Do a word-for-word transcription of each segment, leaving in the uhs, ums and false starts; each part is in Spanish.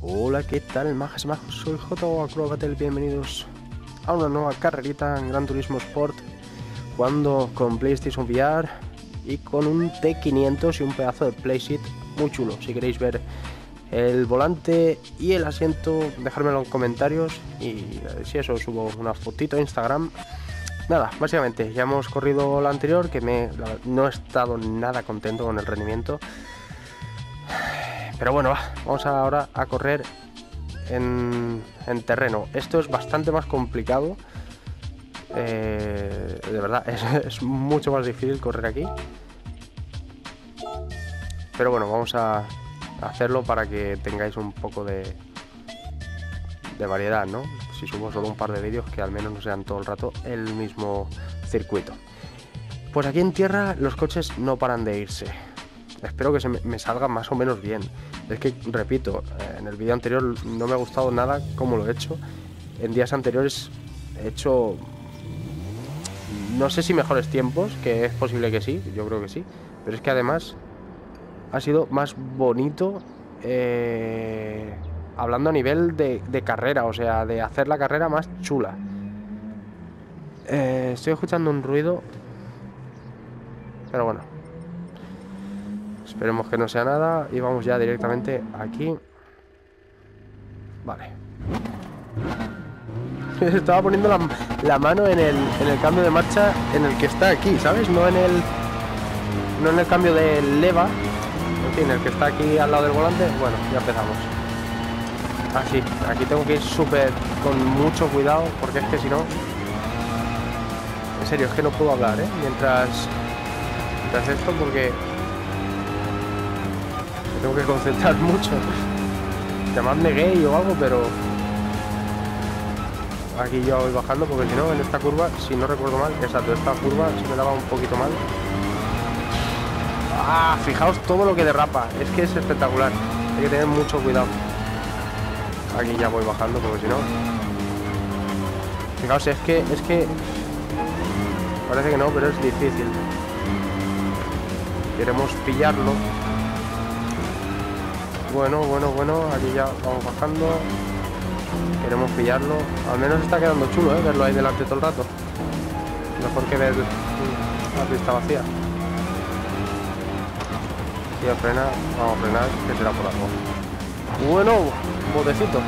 Hola, ¿qué tal, majas y majos? Soy J Acrobatel, bienvenidos a una nueva carrerita en Gran Turismo Sport, jugando con PlayStation V R y con un T quinientos y un pedazo de playseat muy chulo. Si queréis ver el volante y el asiento, dejármelo en comentarios y si eso subo una fotito a Instagram. Nada, básicamente ya hemos corrido la anterior, que me, la, no he estado nada contento con el rendimiento. Pero bueno, va, vamos ahora a correr en, en terreno. Esto es bastante más complicado. Eh, de verdad, es, es mucho más difícil correr aquí. Pero bueno, vamos a hacerlo para que tengáis un poco de, de variedad, ¿no? Si subo solo un par de vídeos, que al menos no sean todo el rato el mismo circuito. Pues aquí en tierra los coches no paran de irse. Espero que se me, me salga más o menos bien. Es que, repito, en el vídeo anterior no me ha gustado nada cómo lo he hecho. En días anteriores he hecho, no sé si mejores tiempos, que es posible que sí, yo creo que sí. Pero es que además ha sido más bonito, eh, hablando a nivel de, de carrera, o sea, de hacer la carrera más chula. Eh, estoy escuchando un ruido, pero bueno. Esperemos que no sea nada y vamos ya directamente aquí. Vale. Estaba poniendo la, la mano en el, en el cambio de marcha en el que está aquí, ¿sabes? No en el no en el cambio de leva, en fin, el que está aquí al lado del volante. Bueno, ya empezamos. Así, aquí tengo que ir súper con mucho cuidado, porque es que si no, en serio, es que no puedo hablar, ¿eh? Mientras, mientras esto, porque me tengo que concentrar mucho. Llamadme gay o algo, pero aquí yo voy bajando, porque si no, en esta curva, si no recuerdo mal, exacto, esta curva se me daba un poquito mal. Ah, fijaos todo lo que derrapa, es que es espectacular. Hay que tener mucho cuidado. Aquí ya voy bajando, porque si no, fijaos, es que es que parece que no, pero es difícil. Queremos pillarlo. Bueno, bueno, bueno, aquí ya vamos bajando. Queremos pillarlo. Al menos está quedando chulo, ¿eh? Verlo ahí delante todo el rato. Mejor que ver la pista vacía. Y a frenar, vamos a frenar, que será por algo. Bueno, botecito.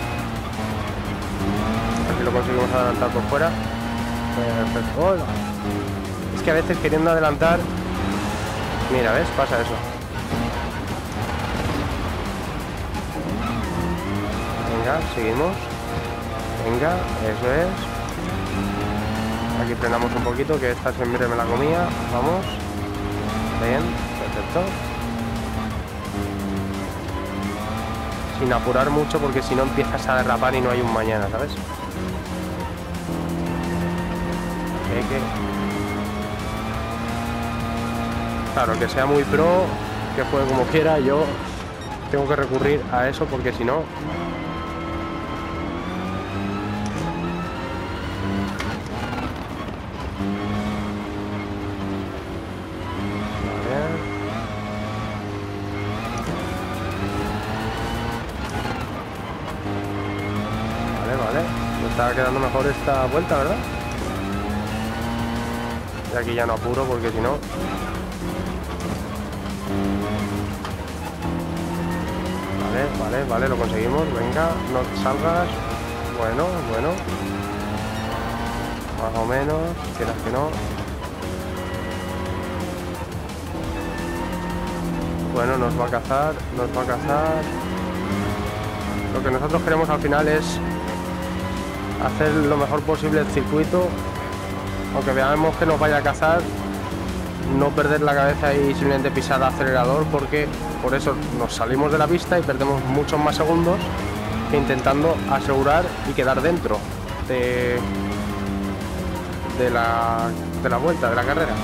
Aquí lo conseguimos adelantar por fuera. Perfecto. Oh, es que a veces queriendo adelantar, mira, ¿ves? Pasa eso. Venga, seguimos. Venga, eso es. Aquí frenamos un poquito, que esta siempre me la comía. Vamos. Bien, perfecto. Sin apurar mucho, porque si no empiezas a derrapar y no hay un mañana, ¿sabes? Hay que... Claro, que sea muy pro, que juegue como quiera, yo tengo que recurrir a eso, porque si no... Está quedando mejor esta vuelta, ¿verdad? Y aquí ya no apuro, porque si no... Vale, vale, vale, lo conseguimos. Venga, no te salgas. Bueno, bueno. Más o menos, quieras que no. Bueno, nos va a cazar, nos va a cazar. Lo que nosotros queremos al final es hacer lo mejor posible el circuito, aunque veamos que nos vaya a cazar, no perder la cabeza y simplemente pisar el acelerador, porque por eso nos salimos de la pista y perdemos muchos más segundos que intentando asegurar y quedar dentro de, de, la, de la vuelta, de la carrera.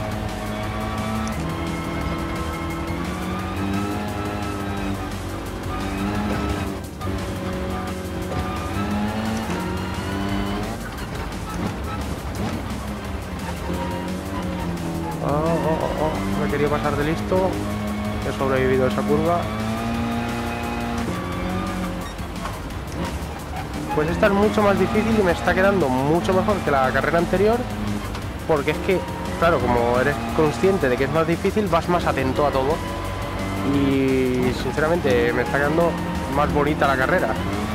Oh, oh, oh, oh. Me quería pasar de listo. He sobrevivido a esa curva. Pues esta es mucho más difícil y me está quedando mucho mejor que la carrera anterior, porque es que, claro, como eres consciente de que es más difícil, vas más atento a todo. Y sinceramente me está quedando más bonita la carrera,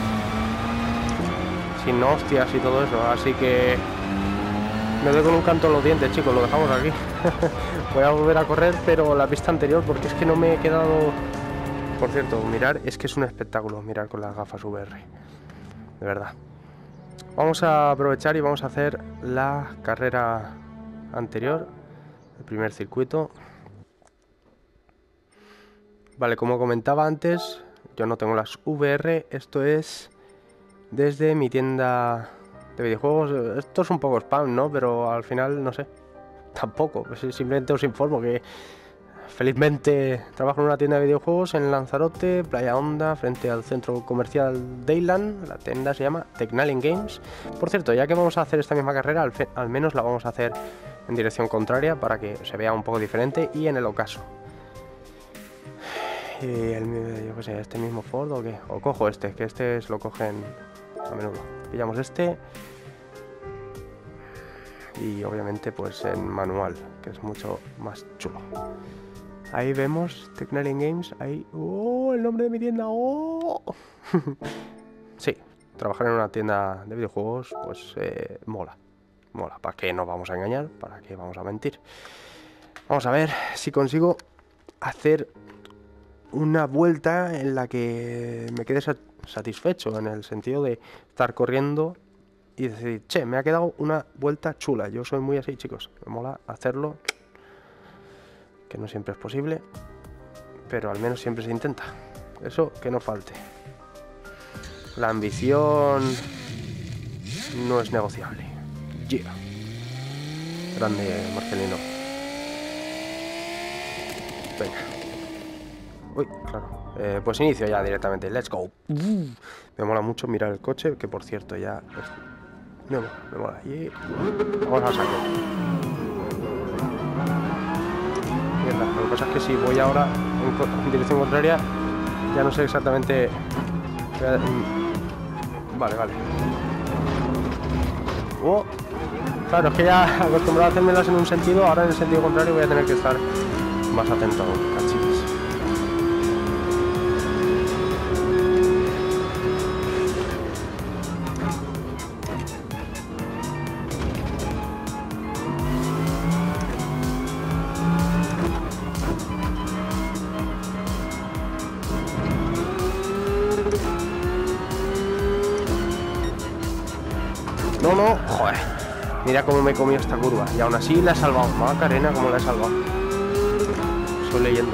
sin hostias y todo eso, así que me doy con un canto en los dientes, chicos, lo dejamos aquí. Voy a volver a correr, pero la pista anterior, porque es que no me he quedado... Por cierto, mirar, es que es un espectáculo mirar con las gafas V R, de verdad. Vamos a aprovechar y vamos a hacer la carrera anterior, el primer circuito. Vale, como comentaba antes, yo no tengo las V R, esto es desde mi tienda de videojuegos. Esto es un poco spam, ¿no? Pero al final, no sé, tampoco. Simplemente os informo que felizmente trabajo en una tienda de videojuegos en Lanzarote, Playa Honda, frente al centro comercial Dayland. La tienda se llama Tecnalien Games. Por cierto, ya que vamos a hacer esta misma carrera, al, al menos la vamos a hacer en dirección contraria para que se vea un poco diferente y en el ocaso. Y el, yo qué sé, este mismo Ford o qué, o cojo este, que este se lo cogen a menudo. Pillamos este y obviamente pues en manual, que es mucho más chulo. Ahí vemos Tecnalien Games, ahí, oh, el nombre de mi tienda, oh. Sí, trabajar en una tienda de videojuegos pues eh, mola, mola, ¿para qué nos vamos a engañar? ¿Para qué vamos a mentir? Vamos a ver si consigo hacer una vuelta en la que me quede satisfecho, en el sentido de estar corriendo y decir, che, me ha quedado una vuelta chula. Yo soy muy así, chicos, me mola hacerlo, que no siempre es posible, pero al menos siempre se intenta. Eso que no falte. La ambición no es negociable. Yeah. Grande Marcelino. Venga. Uy, claro. Eh, pues inicio ya directamente. Let's go. Me mola mucho mirar el coche, que por cierto ya... No, me mola. Y... vamos a saco. Mierda, lo que pasa es que si voy ahora en, en dirección contraria, ya no sé exactamente... Vale, vale. Oh. Claro, es que ya acostumbrado a hacérmelas en un sentido, ahora en el sentido contrario voy a tener que estar más atento aún, cachis. No, no, joder. Mira cómo me he comido esta curva. Y aún así la he salvado. Macarena, cómo la he salvado. Soy leyenda.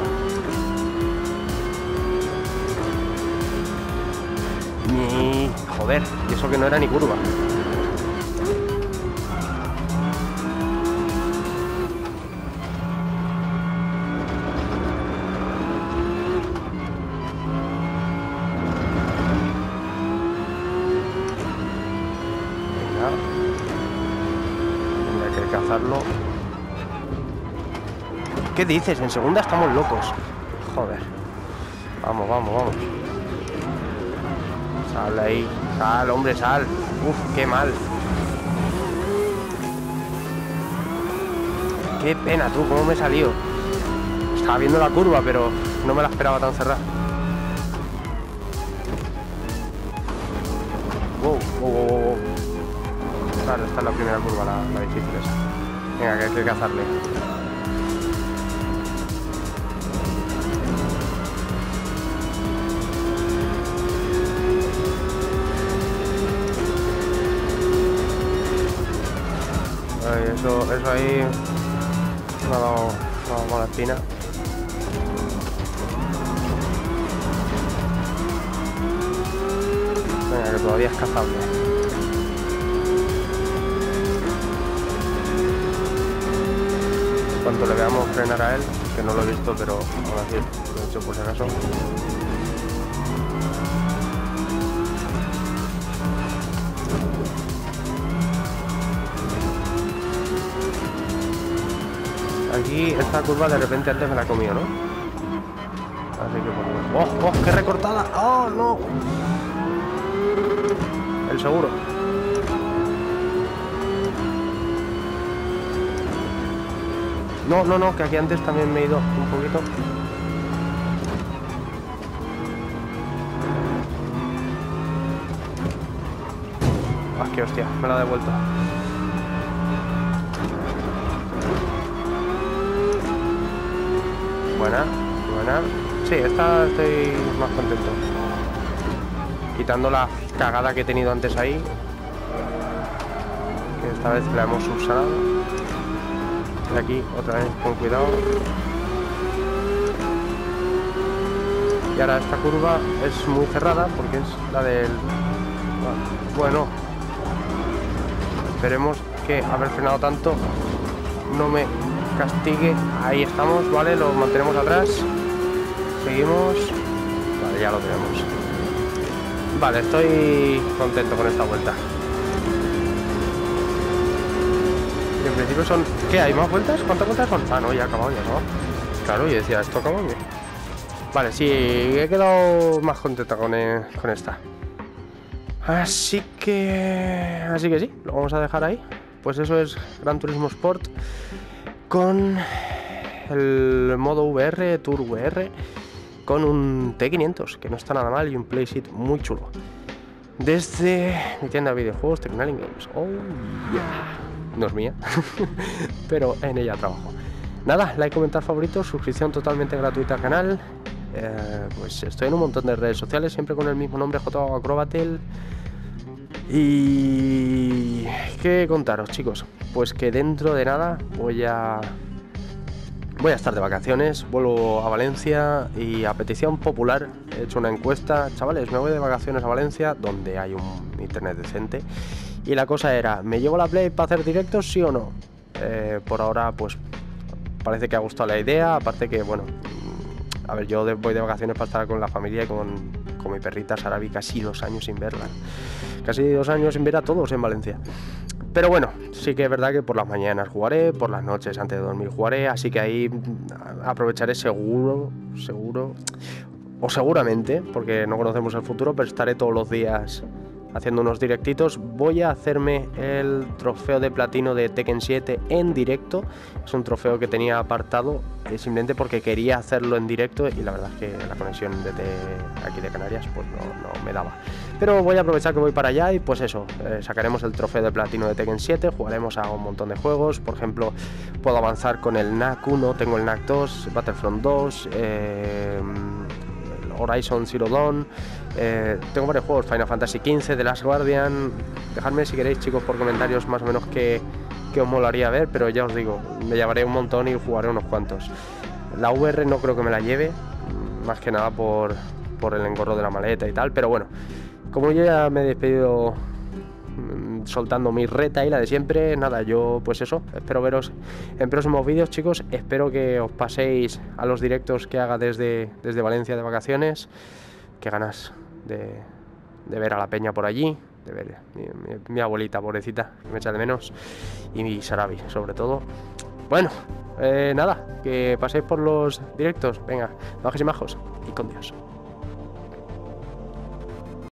Ni... joder, y eso que no era ni curva. Cazarlo. ¿Qué dices? En segunda estamos locos. Joder. Vamos, vamos, vamos. Sal ahí. Sal, hombre, sal. Uf, qué mal. Qué pena, tú, cómo me he salido. Estaba viendo la curva, pero no me la esperaba tan cerrada. Wow, wow, wow, wow. Claro, esta es la primera curva, la, la difícil esa. Venga, que hay que cazarle. Ay, eso, eso ahí me ha dado una mala espina. Venga, que todavía es cazable. Cuanto le veamos frenar a él, que no lo he visto, pero aún así lo he hecho por si acaso. Aquí esta curva de repente antes me la he comido, ¿no? Así que por... ¡Oh, oh, qué recortada! ¡Oh, no! el seguro. No, no, no, que aquí antes también me he ido un poquito. Ah, qué hostia, me la ha devuelto. Buena, buena. Sí, esta estoy más contento. Quitando la cagada que he tenido antes ahí. Que esta vez la hemos subsanado. De aquí, otra vez, con cuidado. Y ahora esta curva es muy cerrada porque es la del... Bueno, esperemos que haber frenado tanto no me castigue. Ahí estamos, vale, lo mantenemos atrás. Seguimos. Vale, ya lo tenemos. Vale, estoy contento con esta vuelta. En principio son... ¿Qué? ¿Hay más vueltas? ¿Cuántas vueltas son? Ah, no, ya ha acabado, ya acabado. Claro, y decía, esto acaba bien. Vale, sí, he quedado más contenta con, eh, con esta. Así que... Así que sí, lo vamos a dejar ahí. Pues eso es Gran Turismo Sport con el modo V R, Tour V R, con un T quinientos, que no está nada mal, y un playset muy chulo. Desde mi tienda de videojuegos, Technalink Games. Oh, yeah. No es mía, pero en ella trabajo. Nada, like, comentar, favorito, suscripción totalmente gratuita al canal. Eh, pues estoy en un montón de redes sociales, siempre con el mismo nombre, J Acrobatel. Y... ¿qué contaros, chicos? Pues que dentro de nada voy a... Voy a estar de vacaciones, vuelvo a Valencia y a petición popular he hecho una encuesta. Chavales, me voy de vacaciones a Valencia, donde hay un internet decente. Y la cosa era, ¿me llevo la Play para hacer directos, sí o no? Eh, por ahora, pues, parece que ha gustado la idea. Aparte que, bueno, a ver, yo de, voy de vacaciones para estar con la familia y con, con mi perrita Sarabi, casi dos años sin verla. Casi dos años sin ver a todos en Valencia. Pero bueno, sí que es verdad que por las mañanas jugaré, por las noches antes de dormir jugaré, así que ahí aprovecharé seguro, seguro, o seguramente, porque no conocemos el futuro, pero estaré todos los días haciendo unos directitos. Voy a hacerme el trofeo de platino de Tekken siete en directo. Es un trofeo que tenía apartado eh, simplemente porque quería hacerlo en directo, y la verdad es que la conexión desde aquí de Canarias pues no, no me daba. Pero voy a aprovechar que voy para allá y pues eso, eh, sacaremos el trofeo de platino de Tekken siete, jugaremos a un montón de juegos. Por ejemplo, puedo avanzar con el N A C uno, tengo el N A C dos, Battlefront dos, eh, Horizon Zero Dawn, eh, tengo varios juegos, Final Fantasy quince, The Last Guardian. Dejadme si queréis, chicos, por comentarios más o menos que, que os molaría ver, pero ya os digo, me llevaré un montón y jugaré unos cuantos. La V R no creo que me la lleve, más que nada por, por el engorro de la maleta y tal, pero bueno, como yo ya me he despedido soltando mi reta y la de siempre, nada, yo pues eso, espero veros en próximos vídeos, chicos. Espero que os paséis a los directos que haga desde, desde Valencia de vacaciones. Qué ganas de, de ver a la peña por allí, de ver mi, mi, mi abuelita pobrecita, que me echa de menos, y mi Sarabi sobre todo. Bueno, eh, nada, que paséis por los directos, venga, bajos y majos, y con Dios.